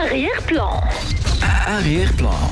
Arrière plan. Arrière plan.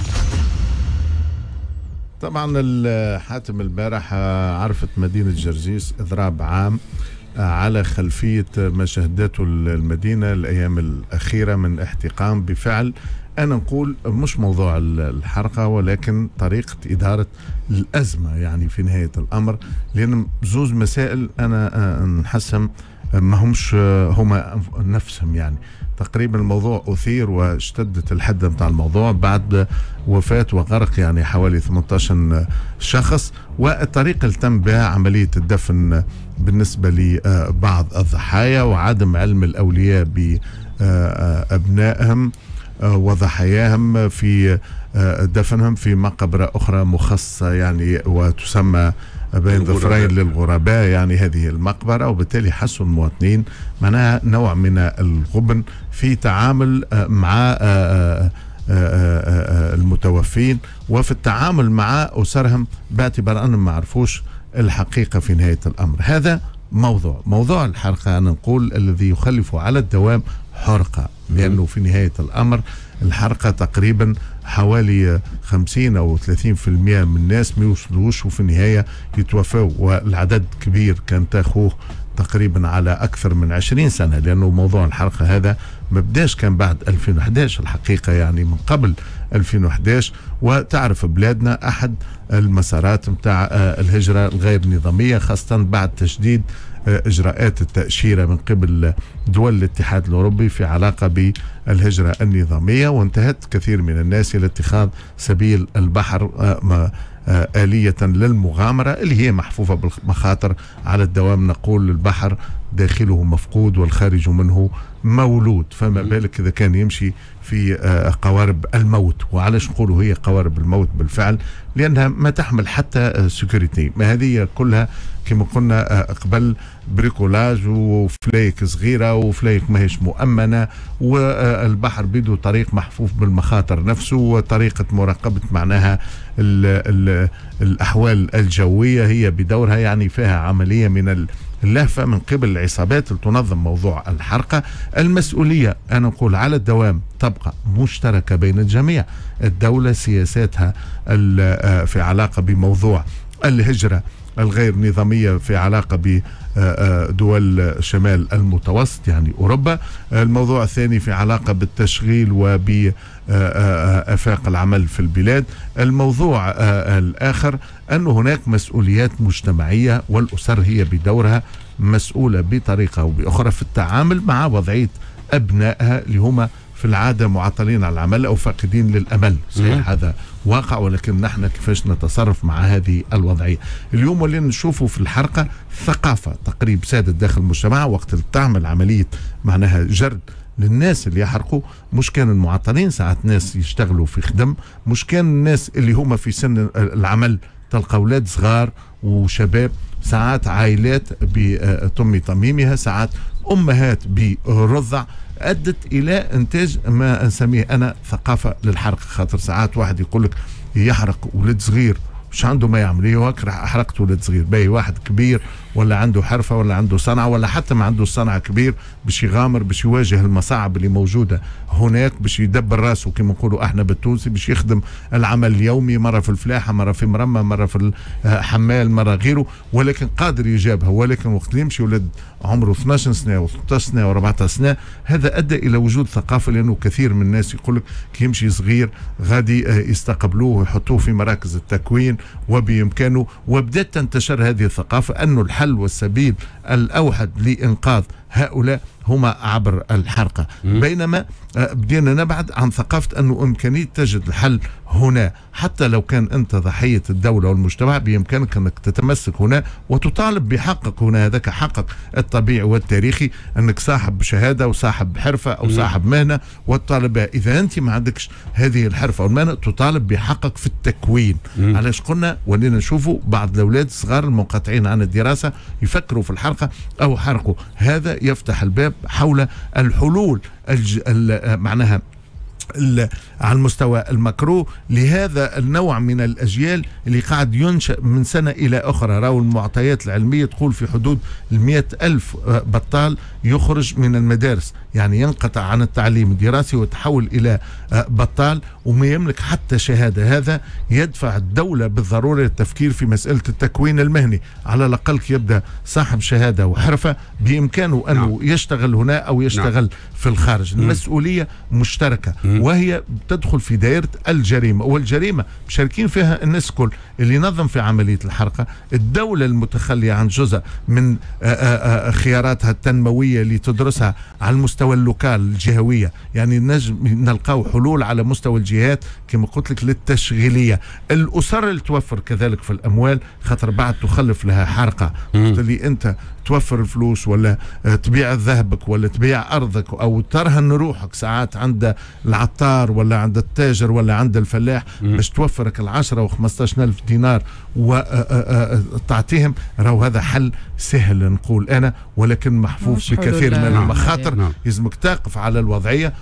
طبعا حاتم البارح عرفت مدينة جرجيس إضراب عام على خلفية ما شهدته المدينة الأيام الأخيرة من احتقان بفعل. أنا نقول مش موضوع الحرقة ولكن طريقة إدارة الأزمة يعني في نهاية الأمر، لأن زوز مسائل أنا نحسهم ما همش هما نفسهم. يعني تقريبا الموضوع أثير واشتدت الحدة متاع الموضوع بعد وفاة وغرق يعني حوالي 18 شخص، والطريقة اللي تم بها عملية الدفن بالنسبة لبعض الضحايا وعدم علم الأولياء بأبنائهم وضحاياهم في دفنهم في مقبرة أخرى مخصصة يعني وتسمى بين ظفرين للغرباء، يعني هذه المقبرة. وبالتالي حسوا المواطنين معناها نوع من الغبن في تعامل مع المتوفين وفي التعامل مع أسرهم باعتبار أنهم ما عرفوش الحقيقة في نهاية الأمر. هذا موضوع الحرقة أنا نقول الذي يخلف على الدوام حرقة، لأنه في نهاية الأمر الحرقة تقريبا حوالي 50 أو 30% من الناس ما يوصلوش وفي النهاية يتوفوا، والعدد كبير كان تاخوه تقريبا على أكثر من 20 سنة، لأنه موضوع الحرقة هذا ما بداش كان بعد 2011 الحقيقة، يعني من قبل 2011. وتعرف بلادنا أحد المسارات متاع الهجرة الغير نظامية، خاصة بعد تشديد إجراءات التأشيرة من قبل دول الاتحاد الأوروبي في علاقة بالهجرة النظامية، وانتهت كثير من الناس إلى اتخاذ سبيل البحر آلية للمغامرة اللي هي محفوفة بالمخاطر. على الدوام نقول البحر داخله مفقود والخارج منه مولود، فما بالك إذا كان يمشي في قوارب الموت. وعلاش نقولوا هي قوارب الموت؟ بالفعل لأنها ما تحمل حتى سيكوريتي، ما هذه كلها كما قلنا قبل بريكولاج وفلايك صغيرة وفلايك ماهيش مؤمنة، والبحر بيدو طريق محفوف بالمخاطر نفسه، وطريقة مراقبة معناها الأحوال الجوية هي بدورها يعني فيها عملية من اللهفة من قبل العصابات اللي تنظم موضوع الحرقة. المسؤولية أنا أقول على الدوام تبقى مشتركة بين الجميع. الدولة سياساتها في علاقة بموضوع الهجرة الغير نظامية في علاقة بدول شمال المتوسط يعني أوروبا. الموضوع الثاني في علاقة بالتشغيل وبأفاق العمل في البلاد. الموضوع الآخر أن هناك مسؤوليات مجتمعية، والأسر هي بدورها مسؤولة بطريقة أو بأخرى في التعامل مع وضعية أبنائها اللي هم في العادة معطلين على العمل أو فاقدين للأمل. صحيح هذا واقع، ولكن نحن كيفاش نتصرف مع هذه الوضعية؟ اليوم اللي نشوفه في الحرقة ثقافة تقريب سادة داخل المجتمع وقت اللي تعمل عملية معناها جرد للناس اللي يحرقوا. مش كان المعطلين ساعات ناس يشتغلوا في خدم، مش كان الناس اللي هم في سن العمل، تلقى أولاد صغار وشباب، ساعات عائلات بتم تميمها، ساعات أمهات برضع، أدت إلى إنتاج ما أسميه أنا ثقافة للحرق. خاطر ساعات واحد يقول لك يحرق ولد صغير مش عنده ما يعمل، ايه احرقت ولد صغير. باي واحد كبير ولا عنده حرفة ولا عنده صنعة ولا حتى ما عنده صنعة كبير باش يغامر باش يواجه المصاعب اللي موجودة هناك، باش يدبر راسه كما نقولوا احنا بالتونسي، باش يخدم العمل اليومي، مرة في الفلاحة، مرة في مرمى، مرة في الحمال، مرة غيره، ولكن قادر يجابها. ولكن وقت اللي يمشي ولد عمره 12 سنة و13 سنة و14 سنة، هذا أدى إلى وجود ثقافة، لأنه كثير من الناس يقول لك كي يمشي صغير غادي يستقبلوه ويحطوه في مراكز التكوين وبإمكانه. وبدأت تنتشر هذه الثقافة أنه الحل والسبيل الأوحد لإنقاذ هؤلاء هما عبر الحرقة، بينما بدينا نبعد عن ثقافة أنه إمكانية تجد الحل هنا. حتى لو كان أنت ضحية الدولة والمجتمع بإمكانك أنك تتمسك هنا وتطالب بحقك هنا، هذاك حقك الطبيعي والتاريخي، أنك صاحب شهادة وصاحب حرفة أو صاحب مهنة وتطالب بها. إذا أنت ما عندكش هذه الحرفة والمهنة تطالب بحقك في التكوين. علاش قلنا ولينا نشوفوا بعض الأولاد الصغار المنقطعين عن الدراسة يفكروا في الحرقة أو حرقوا. هذا يفتح الباب حول الحلول معناها على المستوى المكرو لهذا النوع من الأجيال اللي قاعد ينشأ من سنة إلى أخرى. راهو المعطيات العلمية تقول في حدود 100,000 بطال يخرج من المدارس، يعني ينقطع عن التعليم الدراسي وتحول إلى بطال وما يملك حتى شهادة. هذا يدفع الدولة بالضرورة للتفكير في مسألة التكوين المهني، على الأقل يبدأ صاحب شهادة وحرفة بإمكانه أنه يشتغل هنا أو يشتغل في الخارج. المسؤولية مشتركة وهي تدخل في دائرة الجريمة، والجريمة مشاركين فيها الناس كل اللي نظم في عملية الحرقة. الدولة المتخلية عن جزء من خياراتها التنموية اللي تدرسها على المستوى اللوكال الجهوية، يعني نلقاو حلول على مستوى الجهات كما قلت لك للتشغيلية. الأسر اللي توفر كذلك في الأموال، خاطر بعد تخلف لها حرقة اللي أنت توفر الفلوس ولا تبيع ذهبك ولا تبيع أرضك أو ترهن روحك ساعات عند العطار ولا عند التاجر ولا عند الفلاح باش توفرك 10 و15 ألف دينار وتعطيهم. راهو هذا حل سهل نقول أنا، ولكن محفوف بكثير من المخاطر. لازمك تقف على الوضعية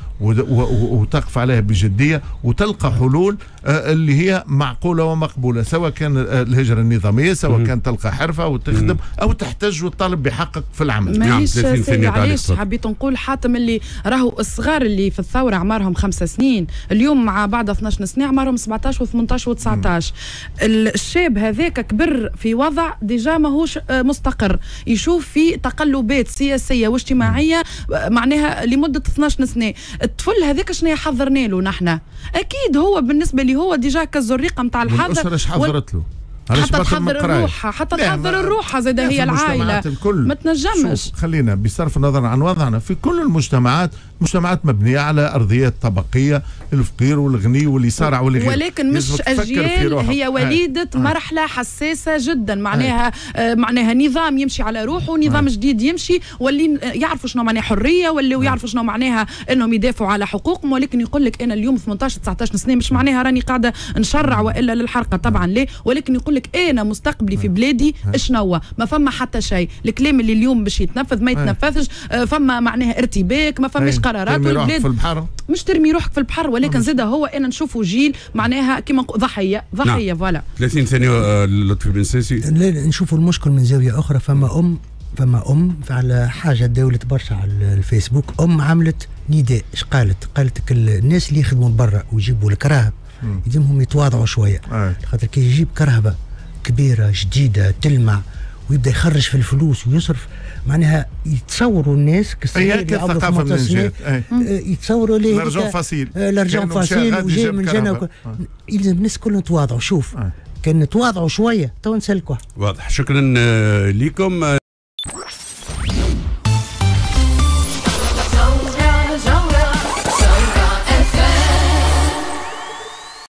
وتقف عليها بجدية وتلقى حلول اللي هي معقولة ومقبولة، سواء كان الهجرة النظامية، سواء كان تلقى حرفة وتخدم أو تحتاج وتطالب بحقك في العمل. مانيش سيدي علاش حبيت نقول حاتم اللي راهو الصغار اللي في الثورة عمرهم 5 سنين اليوم مع بعد 12 سنة عمرهم 17 و18 و19. الشاب هذاك كبر في وضع ديجا ماهوش مستقر، يشوف في تقلبات سياسية واجتماعية معناها لمدة 12 سنة. الطفل هذاك شنو حضرنا له نحن؟ أكيد هو بالنسبة لي هو ديجا كالزريقة متاع الحاضر. والأسرة ايش حضرت له؟ حتى تحضر الروح، حتى تحضر الروح زاد هي العائلة ما تنجمش. خلينا بصرف النظر عن وضعنا في كل المجتمعات، مجتمعات مبنية على أرضيات طبقية، الفقير والغني واللي صارع واللي غير، ولكن مش أجيال هي وليدة مرحلة حساسة جدا. معناها نظام يمشي على روحه، نظام جديد يمشي، واللي يعرفوا شنو معناها حرية، واللي يعرفوا شنو معناها انهم يدافعوا على حقوقهم. ولكن يقول لك انا اليوم 18-19 سنة مش معناها راني قاعدة نشرع والا للحرقة، طبعا ليه، ولكن يقول لك انا مستقبلي في بلادي شنو، ما فما حتى شيء. الكلام اللي اليوم باش يتنفذ ما يتنفذش، فما معناها ارتباك، ما فماش قرارات. والبلاد في البحر مش ترمي روحك في البحر، ولكن زاد هو انا نشوفوا جيل معناها كيما ضحيه فوالا. 30 ثانيه لطفي بن ساسي. نشوفوا المشكل من زاويه اخرى. فما ام على حاجه داولت برشا على الفيسبوك. عملت نداء، ايش قالت لك الناس اللي يخدموا برا ويجيبوا الكراهب يلزمهم يتواضعوا شويه، خاطر كي يجيب كرهبه كبيره جديده تلمع ويبدا يخرج في الفلوس ويصرف، معناها يتصوروا الناس كالثقافه من الجهات يتصوروا ليه لارجون فاسيل وجاي من جنة. يلزم الناس كلهم يتواضعوا. شوف كان نتواضعوا شويه تو نسلكوه. واضح. شكرا لكم.